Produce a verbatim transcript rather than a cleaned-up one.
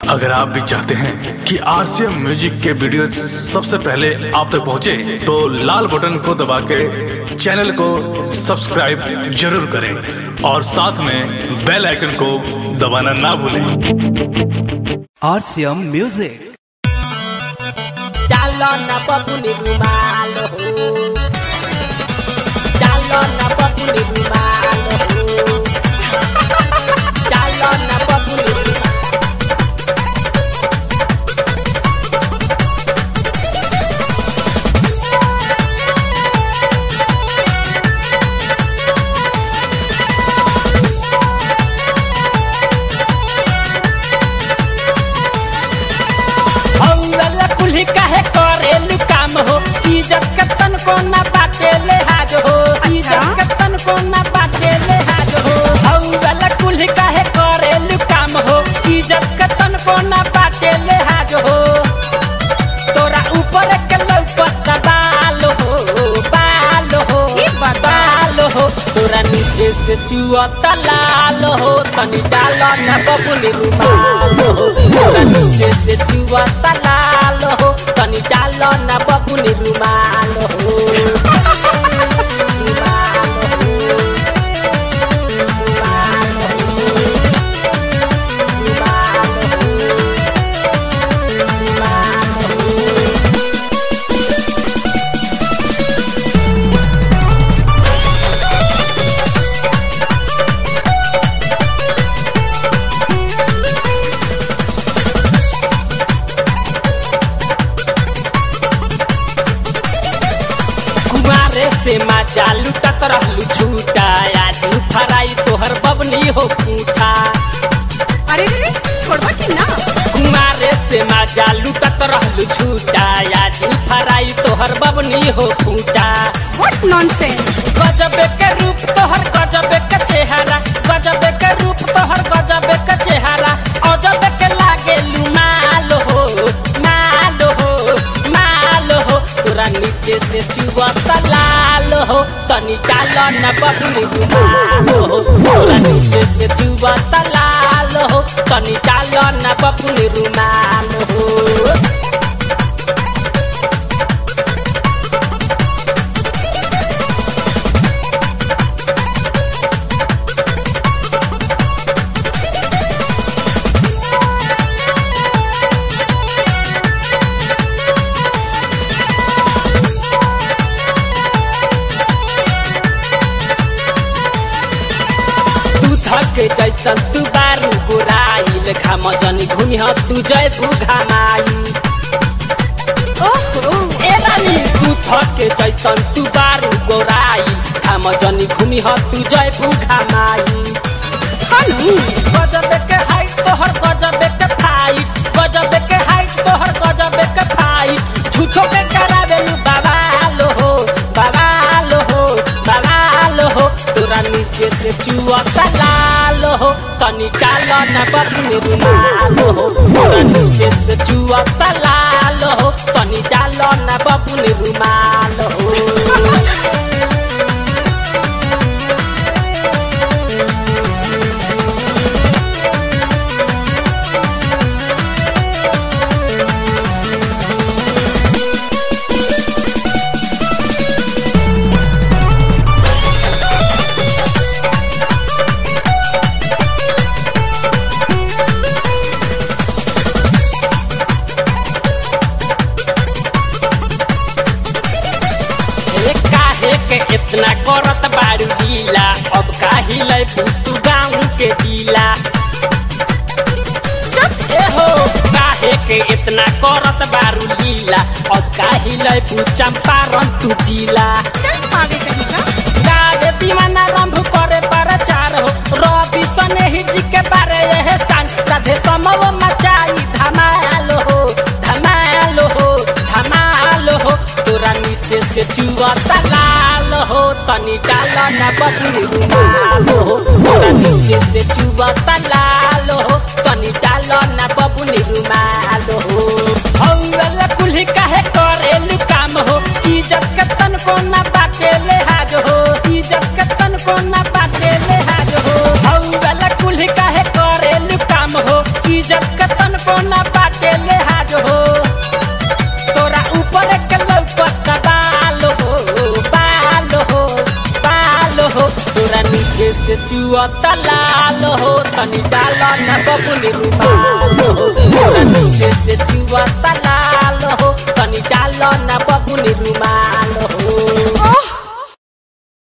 अगर आप भी चाहते हैं कि आरसीएम म्यूजिक के वीडियो सबसे पहले आप तक पहुंचे, तो लाल बटन को दबा के चैनल को सब्सक्राइब जरूर करें और साथ में बेल आइकन को दबाना ना भूलें। आरसीएम म्यूजिक डालो ना पपुनी रुमाल हो, डालो ना पपुनी रुमाल हो, डालो ना पपुनी रुमाल। कुल्ही काहे करेलु काम हो, इज्जत के तन को ना बाटे ले हाज हो, इज्जत के तन को ना बाटे ले हाज हो। हौला कुल्ही काहे करेलु काम हो, इज्जत के तन को ना बाटे ले हाज हो। तोरा ऊपर के लौकत बाल हो, बाल हो, बाल हो, तोरा नीचे से चुअत लाल हो। तनी डालो ना बबुनी रुमाल हो, तोरा नीचे से चुअत लाल हो। तनी डालो ना बबुनी रुमाल हो, से माचा लुटत रहलू झूठा, आज फराई तोहर बबनी हो पूठा। अरे रे छोड़वा कि ना, कुमारे से माचा लुटत रहलू झूठा, आज फराई तोहर बबनी हो पूठा। What nonsense. गजबे के रूप तोहर, गजबे के चेहरा, गजबे के रूप तोहर, गजबे के चेहरा, अजबे के लागे लुमाल हो, माल हो, माल हो। तोरा नीचे से चुवत लाल हो, तनी डालो ना बबुनी रुमाल हो। तोरा नीचे से चुवत लाल हो, तनी डालो ना बबुनी रुमाल हो। के जैसन तू बारू गोराइल, घाम जनी घूमी ह तू जयबू घामाई। ओहो ए रानी तू थके जैसन तू बारू गोराइल, घाम जनी घूमी ह तू जयबू घामाई। हनु गजबे के हाइट तोहर, गजबे के फाइट, गजबे के हाइट तोहर, गजबे के फाइट। झूठो के करावेलू बवाल हो, बवाल हो, बवाल हो। तोरा नीचे से चुअत लाल हो, तनी डालो ना बबुनी रुमाल हो। तोरा नीचे से चुअत लाल हो, तनी डालो ना बबुनी रुमाल हो। इतना करत बारू लीला, अब काहि लै तू गाँव के जिला। ए हो काहे के इतना करत बारू लीला, अब काहि लै चंपारण तू जिला। चल आगे कहीं का गावे दीवाना रंभ करे प्रचार हो, रवि सनेही जी के बारे यह सान। राधे समव मचाई धमाल हो, धमाल हो, धमाल हो। तोरा नीचे से चुअत लाल हो, तनी डालो ना बबुनी रुमाल हो। तोरा नीचे से चुअत लाल हो, तनी डालो ना बबुनी रुमाल हो। हौला कुल्ही काहे करेलु काम हो, इज्जत के तन को ना बाटे ले हाज हो, इज्जत के तन को ना बाटे ले हाज हो। हौला कुल्ही काहे करेलु काम हो, इज्जत के तन को को ना बाटे ले हाज हो तोरा ऊपर के लौकत बाल हो बाल हो बाल हो तोरा नीचे से चुअत लाल हो तनी डाल न बबुली रुमाल हो तोरा नीचे से चुअत लाल